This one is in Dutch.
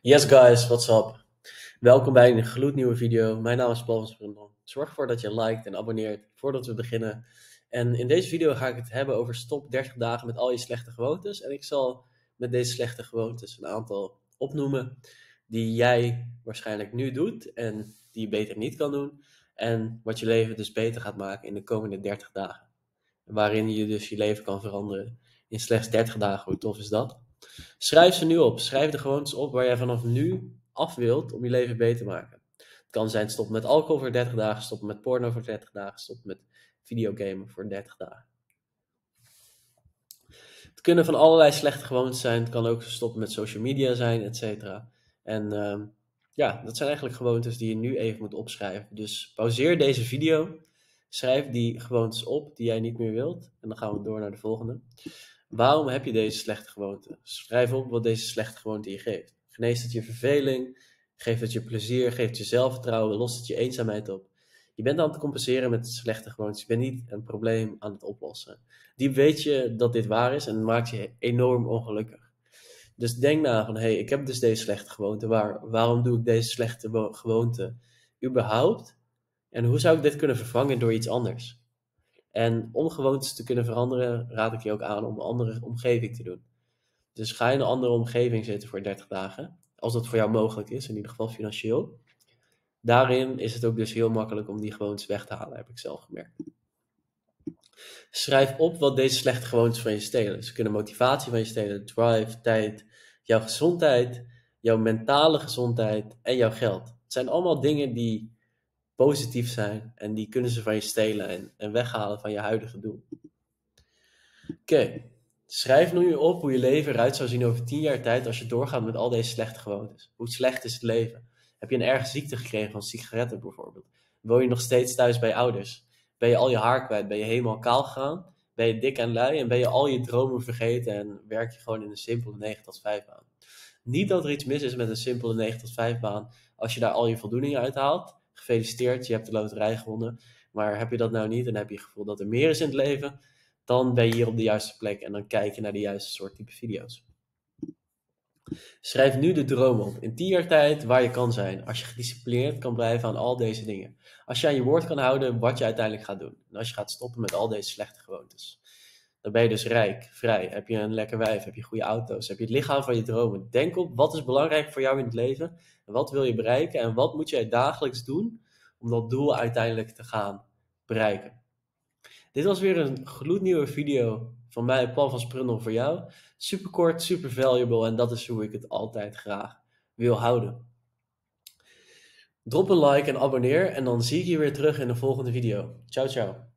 Yes guys, what's up? Welkom bij een gloednieuwe video. Mijn naam is Paul van Sprundel. Zorg ervoor dat je liked en abonneert voordat we beginnen. En in deze video ga ik het hebben over stop 30 dagen met al je slechte gewoontes. En ik zal met deze slechte gewoontes een aantal opnoemen die jij waarschijnlijk nu doet en die je beter niet kan doen. En wat je leven dus beter gaat maken in de komende 30 dagen. Waarin je dus je leven kan veranderen in slechts 30 dagen. Hoe tof is dat? Schrijf ze nu op. Schrijf de gewoontes op waar jij vanaf nu af wilt om je leven beter te maken. Het kan zijn stoppen met alcohol voor 30 dagen, stoppen met porno voor 30 dagen, stoppen met videogamen voor 30 dagen. Het kunnen van allerlei slechte gewoontes zijn. Het kan ook stoppen met social media zijn, etc. En ja, dat zijn eigenlijk gewoontes die je nu even moet opschrijven. Dus pauzeer deze video. Schrijf die gewoontes op die jij niet meer wilt. En dan gaan we door naar de volgende. Waarom heb je deze slechte gewoonte? Schrijf op wat deze slechte gewoonte je geeft. Geneest het je verveling? Geeft het je plezier? Geeft het je zelfvertrouwen? Lost het je eenzaamheid op? Je bent aan het compenseren met slechte gewoontes. Je bent niet een probleem aan het oplossen. Diep weet je dat dit waar is en het maakt je enorm ongelukkig. Dus denk na van, ik heb dus deze slechte gewoonte. Waarom doe ik deze slechte gewoonte überhaupt? En hoe zou ik dit kunnen vervangen door iets anders? En om gewoontes te kunnen veranderen, raad ik je ook aan om een andere omgeving te doen. Dus ga in een andere omgeving zitten voor 30 dagen. Als dat voor jou mogelijk is, in ieder geval financieel. Daarin is het ook dus heel makkelijk om die gewoontes weg te halen, heb ik zelf gemerkt. Schrijf op wat deze slechte gewoontes van je stelen. Ze kunnen motivatie van je stelen, drive, tijd, jouw gezondheid, jouw mentale gezondheid en jouw geld. Het zijn allemaal dingen die positief zijn en die kunnen ze van je stelen en weghalen van je huidige doel. Oké, schrijf nu op hoe je leven eruit zou zien over 10 jaar tijd als je doorgaat met al deze slechte gewoontes. Hoe slecht is het leven? Heb je een erge ziekte gekregen van sigaretten bijvoorbeeld? Woon je nog steeds thuis bij je ouders? Ben je al je haar kwijt? Ben je helemaal kaal gegaan? Ben je dik en lui? En ben je al je dromen vergeten en werk je gewoon in een simpele 9 tot 5 baan? Niet dat er iets mis is met een simpele 9 tot 5 baan als je daar al je voldoening uit haalt. Gefeliciteerd, je hebt de loterij gewonnen. Maar heb je dat nou niet en heb je het gevoel dat er meer is in het leven, dan ben je hier op de juiste plek en dan kijk je naar de juiste soort type video's. Schrijf nu de droom op. In 10 jaar tijd waar je kan zijn. Als je gedisciplineerd kan blijven aan al deze dingen. Als je aan je woord kan houden wat je uiteindelijk gaat doen. En als je gaat stoppen met al deze slechte gewoontes. Dan ben je dus rijk, vrij. Heb je een lekker wijf, heb je goede auto's, heb je het lichaam van je dromen. Denk op wat is belangrijk voor jou in het leven. En wat wil je bereiken en wat moet jij dagelijks doen om dat doel uiteindelijk te gaan bereiken. Dit was weer een gloednieuwe video van mij, Paul van Sprundel, voor jou. Super kort, super valuable en dat is hoe ik het altijd graag wil houden. Drop een like en abonneer en dan zie ik je weer terug in de volgende video. Ciao, ciao.